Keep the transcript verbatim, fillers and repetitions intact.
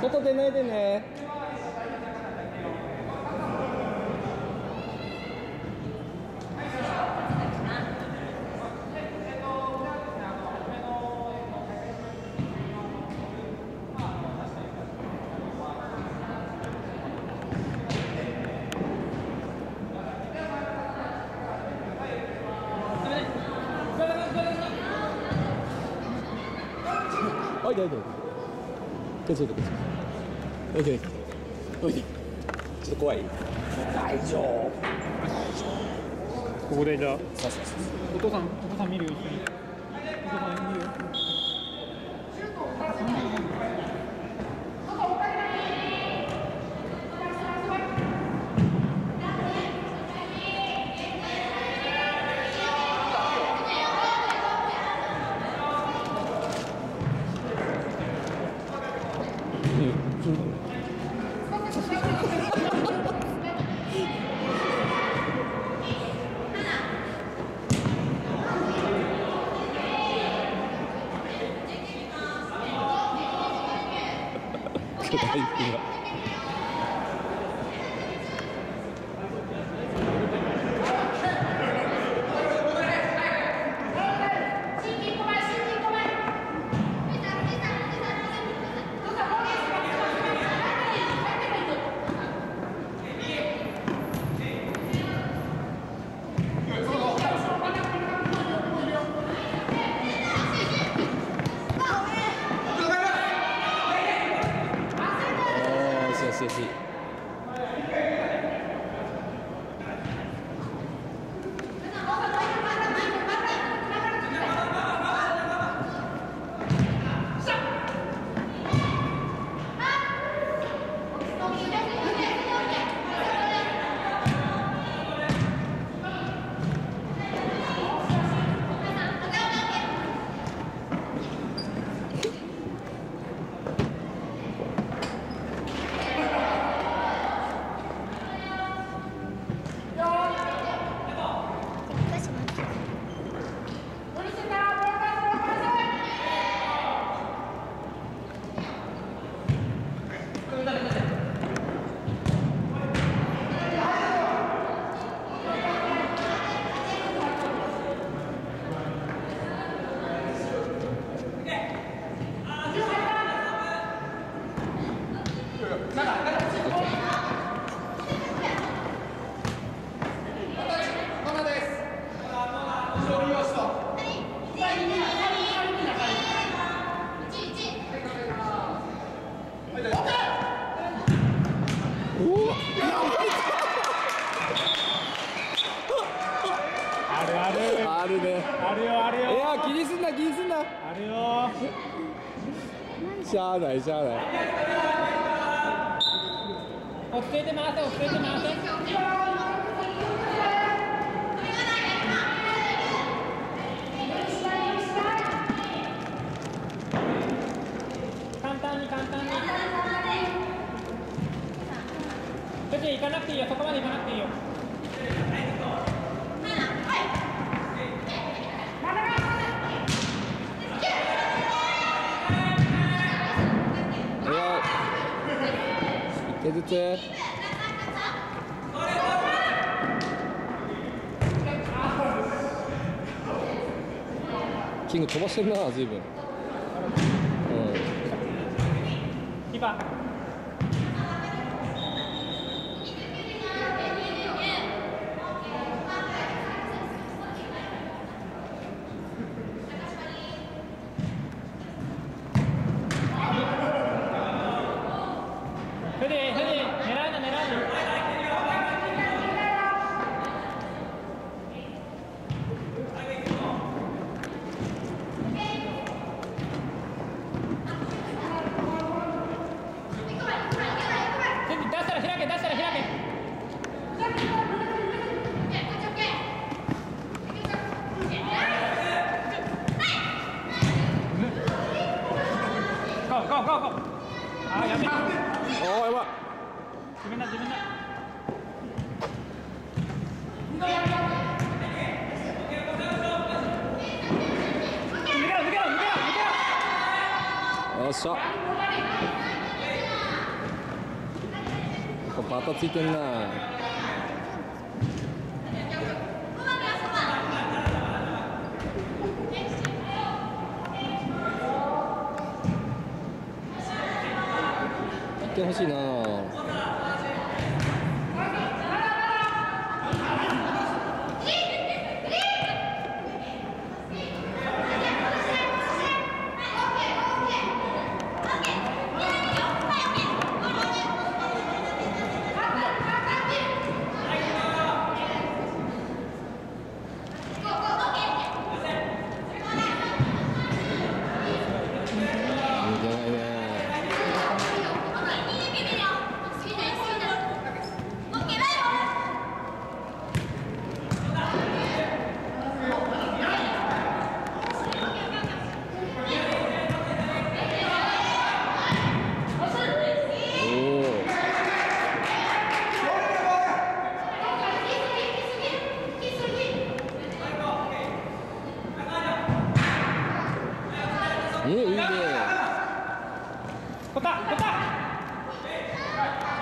外出ないでね。おいでおいでおいで。こっちおいでこっち。おいでおいで。ちょっと怖い。大丈夫。 ここでじゃあ。 そうそうそう。 お父さんお父さん見るよ一緒に。お父さん見るよ。 巨大な。よし。あるね。 あるよあるよ。 いや気にすんな気にすんな。 あるよ。 しゃあないしゃあない。 落ち着いて回せ落ち着いて回せ。簡単に簡単に。ちょっと行かなくていいよ、そこまで行かなくていいよ。 一手ずつ。キング飛ばしてるな、ずいぶん。うん。 キーパー。フリーフリー、狙うな狙うな。出したら開け出したら開け。ゴーゴーゴーゴー。あーやべえ。 おーやばい。 自分だ自分だ。抜けろ抜けろ抜けろ抜けろ。 よっしゃ。 またついてんな。行ってほしいな。 取った取った